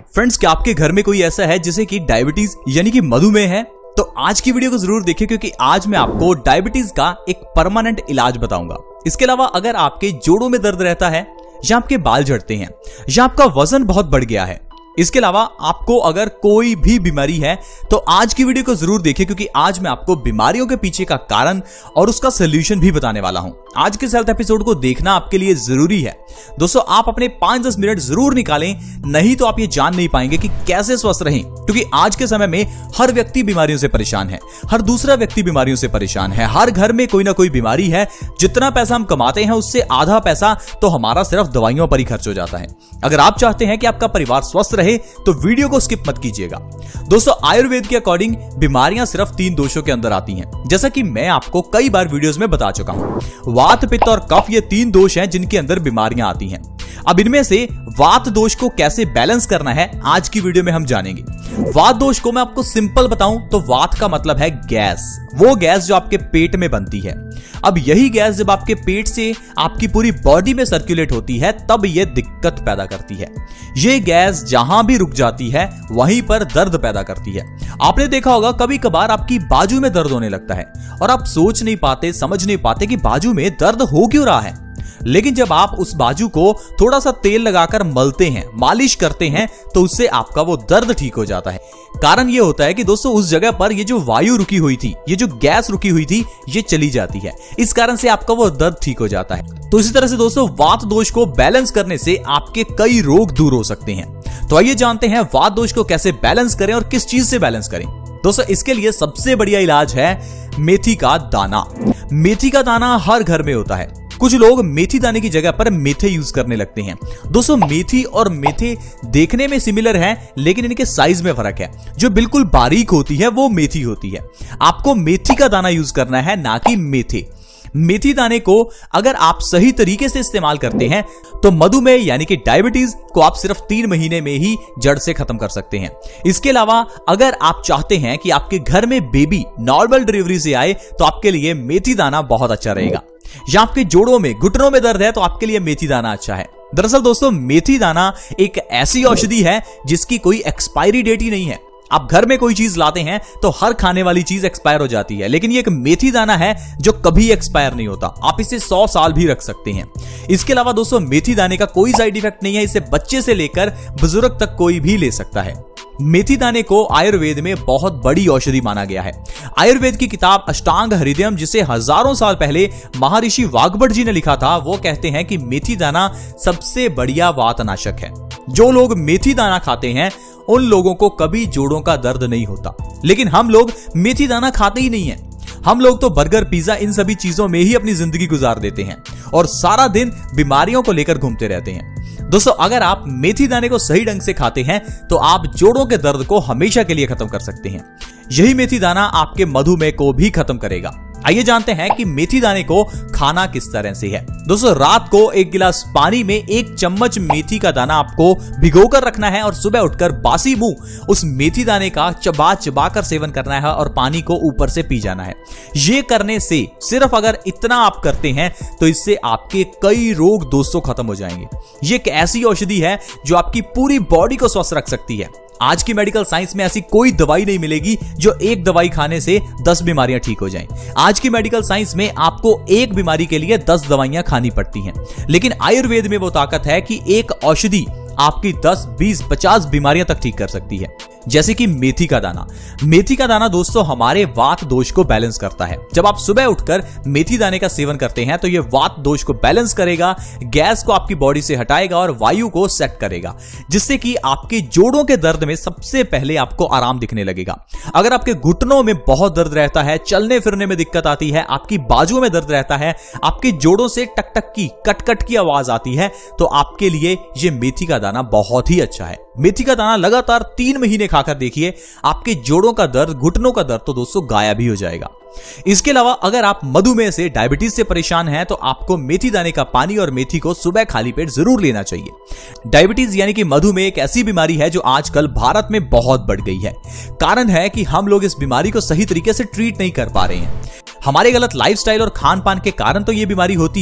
Friends, क्या आपके घर में कोई ऐसा है जिसे कि डायबिटीज यानी कि मधुमेह है? तो आज की वीडियो को जरूर देखिए, क्योंकि आज मैं आपको डायबिटीज का एक परमानेंट इलाज बताऊंगा। इसके अलावा अगर आपके जोड़ों में दर्द रहता है, या आपके बाल झड़ते हैं, या आपका वजन बहुत बढ़ गया है, इसके अलावा आपको अगर कोई भी बीमारी है, तो आज की वीडियो को जरूर देखिए, क्योंकि आज मैं आपको बीमारियों के पीछे का कारण और उसका सोल्यूशन भी बताने वाला हूं। आज के हेल्थ एपिसोड को देखना आपके लिए जरूरी है। दोस्तों, आप अपने 5-10 मिनट जरूर निकालें, नहीं तो आप ये जान नहीं पाएंगे कि कैसे स्वस्थ रहें, क्योंकि आज के समय में हर व्यक्ति बीमारियों से परेशान है, हर दूसरा व्यक्ति बीमारियों से परेशान है, हर घर में कोई ना कोई बीमारी है। जितना पैसा हम कमाते हैं उससे आधा पैसा तो हमारा सिर्फ दवाइयों पर ही खर्च हो जाता है। अगर आप चाहते हैं कि आपका परिवार स्वस्थ रहे तो वीडियो को स्किप मत कीजिएगा। दोस्तों, आयुर्वेद के अकॉर्डिंग बीमारियां सिर्फ 3 दोषों के अंदर आती हैं, जैसा कि मैं आपको कई बार वीडियोस में बता चुका हूं। वात, पित्त और कफ, ये 3 दोष हैं जिनके अंदर बीमारियां आती हैं। अब इनमें से वात दोष को कैसे बैलेंस करना है आज की वीडियो में हम जानेंगे। वात दोष को मैं आपको सिंपल बताऊं तो वात का मतलब है गैस, वो गैस जो आपके पेट में बनती है। अब यही गैस जब आपके पेट से आपकी पूरी बॉडी में सर्कुलेट होती है, तब यह दिक्कत पैदा करती है। ये गैस जहां भी रुक जाती है वहीं पर दर्द पैदा करती है। आपने देखा होगा कभी कभार आपकी बाजू में दर्द होने लगता है और आप सोच नहीं पाते, समझ नहीं पाते कि बाजू में दर्द हो क्यों रहा है। लेकिन जब आप उस बाजू को थोड़ा सा तेल लगाकर मलते हैं, मालिश करते हैं, तो उससे आपका वो दर्द ठीक हो जाता है। कारण ये होता है कि दोस्तों, उस जगह पर ये जो वायु रुकी हुई थी, ये जो गैस रुकी हुई थी, ये चली जाती है। इस कारण से आपका वो दर्द ठीक हो जाता है। तो इसी तरह से दोस्तों, वात दोष को बैलेंस करने से आपके कई रोग दूर हो सकते हैं। तो आइए जानते हैं वात दोष को कैसे बैलेंस करें और किस चीज से बैलेंस करें। दोस्तों, इसके लिए सबसे बढ़िया इलाज है मेथी का दाना। मेथी का दाना हर घर में होता है। कुछ लोग मेथी दाने की जगह पर मेथे यूज करने लगते हैं। दोस्तों, मेथी और मेथे देखने में सिमिलर हैं, लेकिन इनके साइज में फर्क है। जो बिल्कुल बारीक होती है वो मेथी होती है। आपको मेथी का दाना यूज करना है, ना कि मेथे। मेथी दाने को अगर आप सही तरीके से इस्तेमाल करते हैं तो मधुमेह यानी कि डायबिटीज को आप सिर्फ 3 महीने में ही जड़ से खत्म कर सकते हैं। इसके अलावा अगर आप चाहते हैं कि आपके घर में बेबी नॉर्मल डिलीवरी से आए, तो आपके लिए मेथी दाना बहुत अच्छा रहेगा। या आपके जोड़ों में, घुटनों में दर्द है, तो आपके लिए मेथी दाना अच्छा है। दरअसल दोस्तों, मेथी दाना एक ऐसी औषधि है जिसकी कोई एक्सपायरी डेट ही नहीं है। आप घर में कोई चीज लाते हैं तो हर खाने वाली चीज एक्सपायर हो जाती है, लेकिन ये एक मेथी दाना है जो कभी एक्सपायर नहीं होता। आप इसे 100 साल भी रख सकते हैं। इसके अलावा दोस्तों, मेथी दाने का कोई साइड इफेक्ट नहीं है। इसे बच्चे से लेकर बुजुर्ग तक कोई भी ले सकता है। मेथी दाने को आयुर्वेद में बहुत बड़ी औषधि माना गया है। आयुर्वेद की किताब अष्टांग हृदयम, जिसे हजारों साल पहले महर्षि वाग्भट जी ने लिखा था, वो कहते हैं कि मेथी दाना सबसे बढ़िया वातनाशक है। जो लोग मेथी दाना खाते हैं उन लोगों को कभी जोड़ों का दर्द नहीं होता। लेकिन हम लोग मेथी दाना खाते ही नहीं है। हम लोग तो बर्गर, पिज्जा, इन सभी चीजों में ही अपनी जिंदगी गुजार देते हैं और सारा दिन बीमारियों को लेकर घूमते रहते हैं। दोस्तों, अगर आप मेथी दाने को सही ढंग से खाते हैं तो आप जोड़ों के दर्द को हमेशा के लिए खत्म कर सकते हैं। यही मेथी दाना आपके मधुमेह को भी खत्म करेगा। आइए जानते हैं कि मेथी दाने को खाना किस तरह से है। दोस्तों, रात को 1 गिलास पानी में 1 चम्मच मेथी का दाना आपको भिगोकर रखना है और सुबह उठकर बासी मुंह उस मेथी दाने का चबा चबा कर सेवन करना है और पानी को ऊपर से पी जाना है। ये करने से, सिर्फ अगर इतना आप करते हैं, तो इससे आपके कई रोग दोस्तों खत्म हो जाएंगे। ये एक ऐसी औषधि है जो आपकी पूरी बॉडी को स्वस्थ रख सकती है। आज की मेडिकल साइंस में ऐसी कोई दवाई नहीं मिलेगी जो एक दवाई खाने से 10 बीमारियां ठीक हो जाएं। आज की मेडिकल साइंस में आपको एक बीमारी के लिए 10 दवाइयां खानी पड़ती हैं, लेकिन आयुर्वेद में वो ताकत है कि एक औषधि आपकी 10, 20, 50 बीमारियां तक ठीक कर सकती है। जैसे कि मेथी का दाना। मेथी का दाना दोस्तों हमारे वात दोष को बैलेंस करता है। जब आप सुबह उठकर मेथी दाने का सेवन करते हैं तो यह वात दोष को बैलेंस करेगा, गैस को आपकी बॉडी से हटाएगा और वायु को सेट करेगा, जिससे कि आपके जोड़ों के दर्द में सबसे पहले आपको आराम दिखने लगेगा। अगर आपके घुटनों में बहुत दर्द रहता है, चलने फिरने में दिक्कत आती है, आपकी बाजुओं में दर्द रहता है, आपके जोड़ों से टक टक की, कट कट की आवाज आती है, तो आपके लिए यह मेथी का दाना बहुत ही अच्छा है। मेथी का दाना लगातार 3 महीने खाकर देखिए, आपके जोड़ों का दर्द, घुटनों का दर्द तो दोस्तों गायब ही हो जाएगा। इसके अलावा अगर आप मधुमेह से, डायबिटीज से परेशान हैं, तो आपको मेथी दाने का पानी और मेथी को सुबह खाली पेट जरूर लेना चाहिए। डायबिटीज यानी कि मधुमेह एक ऐसी बीमारी है जो आजकल भारत में बहुत बढ़ गई है। कारण है कि हम लोग इस बीमारी को सही तरीके से ट्रीट नहीं कर पा रहे हैं। हमारे गलत लाइफस्टाइल और खान पान के कारण तो ये बीमारी होती है।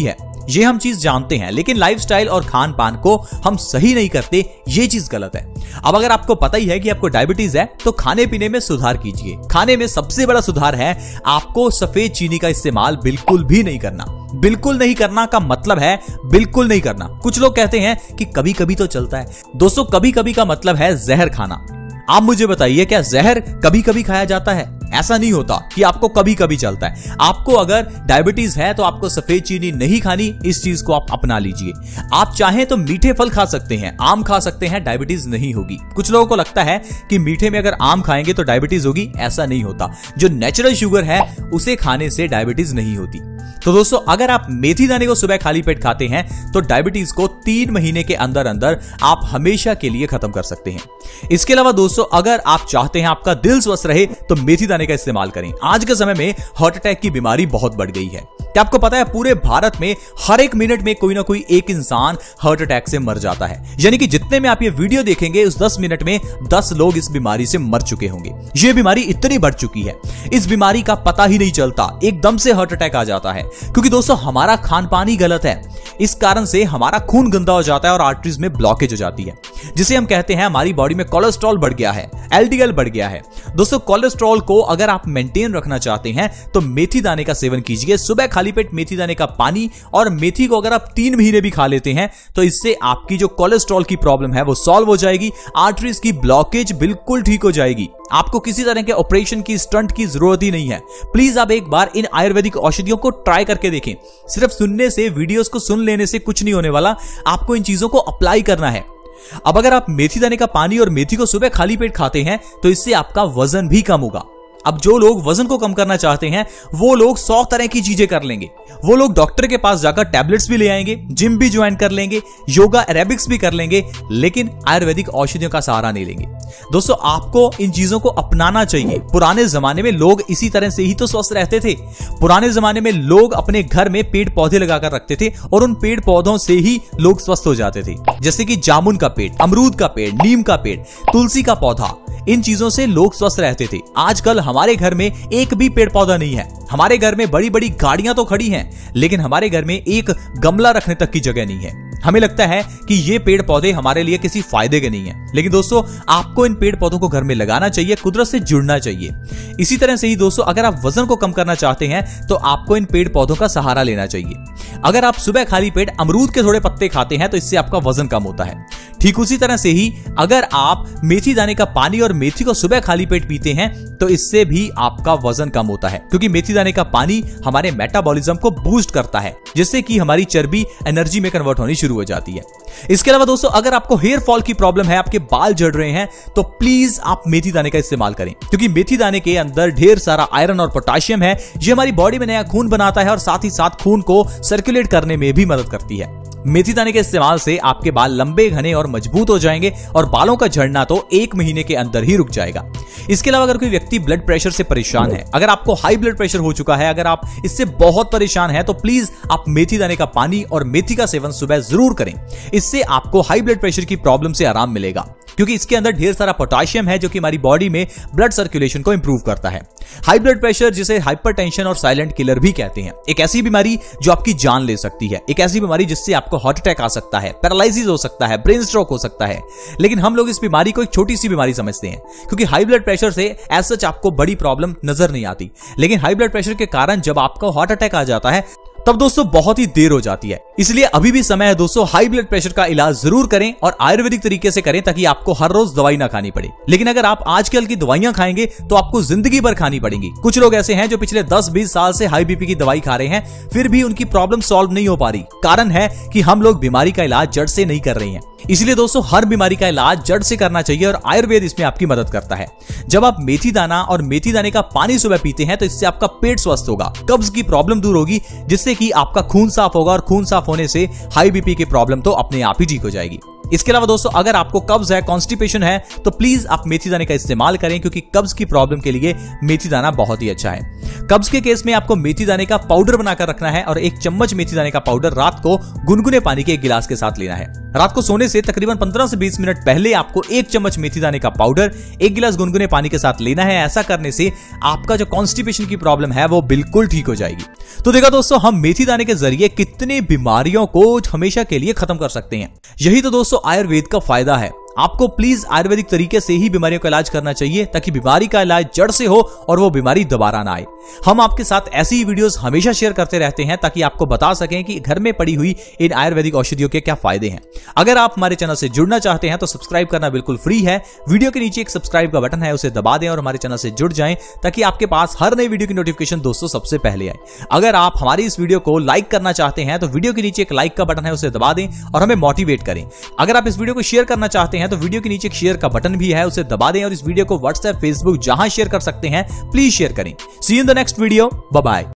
ये हम चीज जानते हैं, लेकिन लाइफस्टाइल और खान पान को हम सही नहीं करते, ये चीज गलत है। अब अगर आपको पता ही है कि आपको डायबिटीज है तो खाने पीने में सुधार कीजिए। खाने में सबसे बड़ा सुधार है आपको सफेद चीनी का इस्तेमाल बिल्कुल भी नहीं करना। बिल्कुल नहीं करना का मतलब है बिल्कुल नहीं करना। कुछ लोग कहते हैं कि कभी कभी तो चलता है। दोस्तों, कभी कभी का मतलब है जहर खाना। आप मुझे बताइए, क्या जहर कभी कभी खाया जाता है? ऐसा नहीं होता कि आपको कभी कभी चलता है। आपको अगर डायबिटीज है तो आपको सफेद चीनी नहीं खानी, इस चीज को आप अपना लीजिए। आप चाहें तो मीठे फल खा सकते हैं, आम खा सकते हैं, डायबिटीज नहीं होगी। कुछ लोगों को लगता है कि मीठे में अगर आम खाएंगे तो डायबिटीज होगी, ऐसा नहीं होता। जो नेचुरल शुगर है उसे खाने से डायबिटीज नहीं होती। तो दोस्तों, अगर आप मेथी दाने को सुबह खाली पेट खाते हैं तो डायबिटीज को 3 महीने के अंदर अंदर आप हमेशा के लिए खत्म कर सकते हैं। इसके अलावा दोस्तों, अगर आप चाहते हैं आपका दिल स्वस्थ रहे तो मेथी दाने का इस्तेमाल करें। आज के समय में हार्ट अटैक की बीमारी बहुत बढ़ गई है। क्या आपको पता है पूरे भारत में हर एक मिनट में कोई ना कोई एक इंसान हार्ट अटैक से मर जाता है। यानी कि जितने में आप ये वीडियो देखेंगे उस 10 मिनट में 10 लोग इस बीमारी से मर चुके होंगे। ये बीमारी इतनी बढ़ चुकी है, इस बीमारी का पता ही नहीं चलता, एकदम से हार्ट अटैक आ जाता है। क्योंकि दोस्तों, हमारा खान पान ही गलत है। इस कारण से हमारा खून गंदा हो जाता है और आर्टरीज में ब्लॉकेज हो जाती है, जिसे हम कहते हैं हमारी बॉडी में कोलेस्ट्रॉल बढ़ गया है, एलडीएल बढ़ गया है। दोस्तों, कोलेस्ट्रॉल को अगर आप मेंटेन रखना चाहते हैं तो मेथी दाने का सेवन कीजिए। सुबह खाली पेट मेथी दाने का पानी और मेथी को अगर आप 3 महीने भी खा लेते हैं तो इससे आपकी जो कोलेस्ट्रॉल की प्रॉब्लम है वो सॉल्व हो जाएगी। आर्टरीज की ब्लॉकेज बिल्कुल ठीक हो जाएगी। आपको किसी तरह के ऑपरेशन की, स्टंट की जरूरत ही नहीं है। प्लीज आप एक बार इन आयुर्वेदिक औषधियों को ट्राई करके देखें। सिर्फ सुनने से, वीडियोस को सुन लेने से कुछ नहीं होने वाला, आपको इन चीजों को अप्लाई करना है। अब अगर आप मेथी दाने का पानी और मेथी को सुबह खाली पेट खाते हैं तो इससे आपका वजन भी कम होगा। अब जो लोग वजन को कम करना चाहते हैं वो लोग 100 तरह की चीजें कर लेंगे। वो लोग डॉक्टर के पास जाकर टैबलेट्स भी ले आएंगे, जिम भी ज्वाइन कर लेंगे, योगा एरोबिक्स भी कर लेंगे, लेकिन आयुर्वेदिक औषधियों का सहारा नहीं लेंगे। दोस्तों, आपको इन चीजों को अपनाना चाहिए। पुराने जमाने में लोग इसी तरह से ही तो स्वस्थ रहते थे। पुराने जमाने में लोग अपने घर में पेड़ पौधे लगाकर रखते थे और उन पेड़ पौधों से ही लोग स्वस्थ हो जाते थे। जैसे कि जामुन का पेड़, अमरूद का पेड़, नीम का पेड़, तुलसी का पौधा, इन चीजों से लोग स्वस्थ रहते थे। आजकल हमारे घर में एक भी पेड़ पौधा नहीं है। हमारे घर में बड़ी बड़ी गाड़ियां तो खड़ी हैं, लेकिन हमारे घर में एक गमला रखने तक की जगह नहीं है। हमें लगता है कि ये पेड़ पौधे हमारे लिए किसी फायदे के नहीं है, लेकिन दोस्तों, आपको इन पेड़ पौधों को घर में लगाना चाहिए, कुदरत से जुड़ना चाहिए। इसी तरह से ही दोस्तों, अगर आप वजन को कम करना चाहते हैं तो आपको इन पेड़ पौधों का सहारा लेना चाहिए। अगर आप सुबह खाली पेट अमरूद के थोड़े पत्ते खाते हैं तो इससे आपका वजन कम होता है। ठीक उसी तरह से ही अगर आप मेथी दाने का पानी और मेथी को सुबह खाली पेट पीते हैं तो इससे भी आपका वजन कम होता है, क्योंकि मेथी दाने का पानी हमारे मेटाबॉलिज्म को बूस्ट करता है, जिससे कि हमारी चर्बी एनर्जी में कन्वर्ट होनी शुरू हो जाती है। इसके अलावा दोस्तों, अगर आपको हेयर फॉल की प्रॉब्लम है, आपके बाल झड़ रहे हैं, तो प्लीज आप मेथी दाने का इस्तेमाल करें, क्योंकि मेथी दाने के अंदर ढेर सारा आयरन और पोटेशियम है। ये हमारी बॉडी में नया खून बनाता है और साथ ही साथ खून को सर्कुलेट करने में भी मदद करती है। मेथी दाने के इस्तेमाल से आपके बाल लंबे, घने और मजबूत हो जाएंगे और बालों का झड़ना तो 1 महीने के अंदर ही रुक जाएगा। इसके अलावा अगर कोई व्यक्ति ब्लड प्रेशर से परेशान है, अगर आपको हाई ब्लड प्रेशर हो चुका है, अगर आप इससे बहुत परेशान हैं, तो प्लीज आप मेथी दाने का पानी और मेथी का सेवन सुबह जरूर करें। इससे आपको हाई ब्लड प्रेशर की प्रॉब्लम से आराम मिलेगा, क्योंकि इसके अंदर ढेर सारा पोटेशियम है जो कि हमारी बॉडी में ब्लड सर्कुलेशन को इंप्रूव करता है। हाई ब्लड प्रेशर, जिसे हाइपरटेंशन और साइलेंट किलर भी कहते हैं, एक ऐसी बीमारी जो आपकी जान ले सकती है, एक ऐसी बीमारी जिससे आपको हार्ट अटैक आ सकता है, पैरालिसिस हो सकता है, ब्रेन स्ट्रोक हो सकता है। लेकिन हम लोग इस बीमारी को एक छोटी सी बीमारी समझते हैं, क्योंकि हाई ब्लड प्रेशर से एज सच आपको बड़ी प्रॉब्लम नजर नहीं आती। लेकिन हाई ब्लड प्रेशर के कारण जब आपको हार्ट अटैक आ जाता है तब दोस्तों बहुत ही देर हो जाती है। इसलिए अभी भी समय है दोस्तों, हाई ब्लड प्रेशर का इलाज जरूर करें और आयुर्वेदिक तरीके से करें, ताकि आपको हर रोज दवाई ना खानी पड़े। लेकिन अगर आप आजकल की दवाइयां खाएंगे तो आपको जिंदगी भर खानी पड़ेंगी। कुछ लोग ऐसे हैं जो पिछले 10-20 साल से हाई बीपी की दवाई खा रहे हैं, फिर भी उनकी प्रॉब्लम सॉल्व नहीं हो पा रही। कारण है कि हम लोग बीमारी का इलाज जड़ से नहीं कर रहे हैं। इसलिए दोस्तों, हर बीमारी का इलाज जड़ से करना चाहिए और आयुर्वेद इसमें आपकी मदद करता है। जब आप मेथी दाना और मेथी दाने का पानी सुबह पीते हैं तो इससे आपका पेट स्वस्थ होगा, कब्ज की प्रॉब्लम दूर होगी, जिससे कि आपका खून साफ होगा और खून साफ होने से हाई बीपी की प्रॉब्लम तो अपने आप ही ठीक हो जाएगी। इसके अलावा दोस्तों अगर आपको कब्ज है, कॉन्स्टिपेशन है, तो प्लीज आप मेथी दाने का इस्तेमाल करें क्योंकि कब्ज की प्रॉब्लम के लिए मेथी दाना बहुत ही अच्छा है। कब्ज के केस में आपको मेथी दाने का पाउडर बनाकर रखना है और 1 चम्मच मेथी दाने का पाउडर रात को गुनगुने पानी के 1 गिलास के साथ लेना है। रात को सोने से तकरीबन 15 से 20 मिनट पहले आपको 1 चम्मच मेथी दाने का पाउडर 1 गिलास गुनगुने पानी के साथ लेना है। ऐसा करने से आपका जो कॉन्स्टिपेशन की प्रॉब्लम है वो बिल्कुल ठीक हो जाएगी। तो देखा दोस्तों, हम मेथी दाने के जरिए कितने बीमारियों को हमेशा के लिए खत्म कर सकते हैं। यही तो दोस्तों आयुर्वेद का फायदा है। आपको प्लीज आयुर्वेदिक तरीके से ही बीमारियों का इलाज करना चाहिए ताकि बीमारी का इलाज जड़ से हो और वो बीमारी दोबारा ना आए। हम आपके साथ ऐसी ही वीडियोस हमेशा शेयर करते रहते हैं ताकि आपको बता सकें कि घर में पड़ी हुई इन आयुर्वेदिक औषधियों के क्या फायदे हैं। अगर आप हमारे चैनल से जुड़ना चाहते हैं तो सब्सक्राइब करना बिल्कुल फ्री है। वीडियो के नीचे एक सब्सक्राइब का बटन है, उसे दबा दें और हमारे चैनल से जुड़ जाएं ताकि आपके पास हर नई वीडियो की नोटिफिकेशन दोस्तों सबसे पहले आए। अगर आप हमारी इस वीडियो को लाइक करना चाहते हैं तो वीडियो के नीचे एक लाइक का बटन है, उसे दबा दें और हमें मोटिवेट करें। अगर आप इस वीडियो को शेयर करना चाहते हैं तो वीडियो के नीचे शेयर का बटन भी है, उसे दबा दें और इस वीडियो को व्हाट्सएप, फेसबुक जहां शेयर कर सकते हैं प्लीज शेयर करें। See you in the next video, bye bye.